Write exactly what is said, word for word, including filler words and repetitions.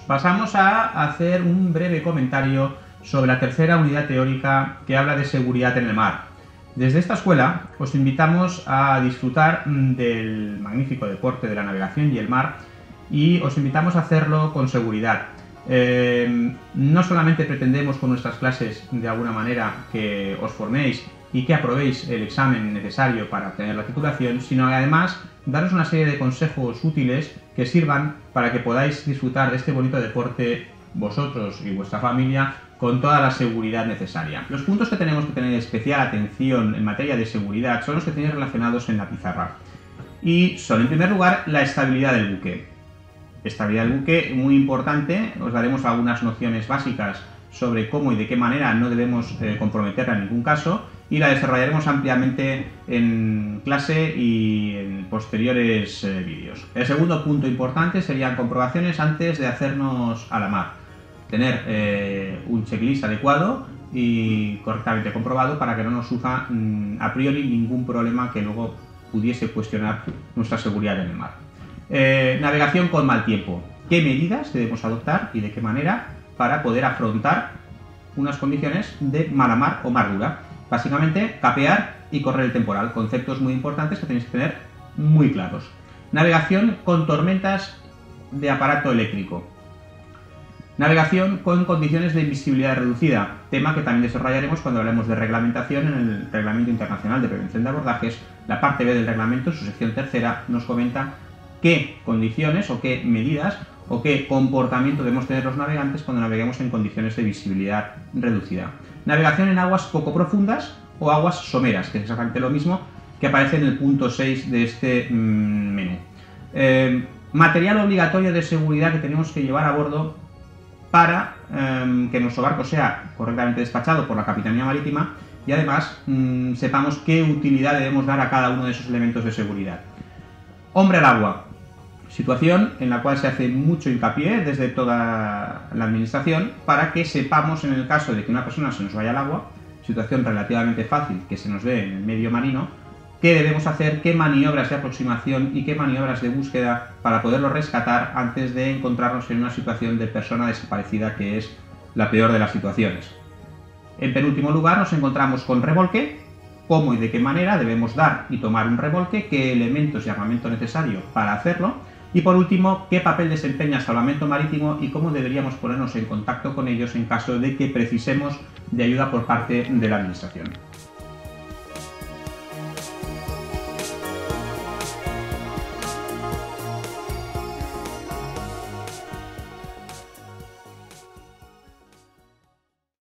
pasamos a hacer un breve comentario sobre la tercera unidad teórica que habla de seguridad en el mar. Desde esta escuela os invitamos a disfrutar del magnífico deporte de la navegación y el mar y os invitamos a hacerlo con seguridad. Eh, no solamente pretendemos con nuestras clases de alguna manera que os forméis y que aprobéis el examen necesario para obtener la titulación, sino que además daros una serie de consejos útiles que sirvan para que podáis disfrutar de este bonito deporte vosotros y vuestra familia con toda la seguridad necesaria. Los puntos que tenemos que tener especial atención en materia de seguridad son los que tenéis relacionados en la pizarra. Y son, en primer lugar, la estabilidad del buque. Estabilidad del buque, muy importante, os daremos algunas nociones básicas sobre cómo y de qué manera no debemos eh, comprometerla en ningún caso, y la desarrollaremos ampliamente en clase y en posteriores eh, vídeos. El segundo punto importante serían comprobaciones antes de hacernos a la mar. Tener eh, un checklist adecuado y correctamente comprobado para que no nos surja mm, a priori ningún problema que luego pudiese cuestionar nuestra seguridad en el mar. Eh, navegación con mal tiempo. ¿Qué medidas debemos adoptar y de qué manera para poder afrontar unas condiciones de mala mar o mar dura? Básicamente, capear y correr el temporal, conceptos muy importantes que tenéis que tener muy claros. Navegación con tormentas de aparato eléctrico. Navegación con condiciones de visibilidad reducida, tema que también desarrollaremos cuando hablemos de reglamentación en el Reglamento Internacional de Prevención de Abordajes. La parte B del reglamento, en su sección tercera, nos comenta qué condiciones o qué medidas o qué comportamiento debemos tener los navegantes cuando naveguemos en condiciones de visibilidad reducida. Navegación en aguas poco profundas o aguas someras, que es exactamente lo mismo que aparece en el punto seis de este mmm, menú. Eh, material obligatorio de seguridad que tenemos que llevar a bordo para eh, que nuestro barco sea correctamente despachado por la Capitanía Marítima y además mmm, sepamos qué utilidad debemos dar a cada uno de esos elementos de seguridad. Hombre al agua. Situación en la cual se hace mucho hincapié desde toda la administración para que sepamos, en el caso de que una persona se nos vaya al agua, situación relativamente fácil que se nos ve en el medio marino, qué debemos hacer, qué maniobras de aproximación y qué maniobras de búsqueda para poderlo rescatar antes de encontrarnos en una situación de persona desaparecida, que es la peor de las situaciones. En penúltimo lugar nos encontramos con remolque. Cómo y de qué manera debemos dar y tomar un remolque, qué elementos y armamento necesario para hacerlo. Y por último, qué papel desempeña Salvamento Marítimo y cómo deberíamos ponernos en contacto con ellos en caso de que precisemos de ayuda por parte de la Administración.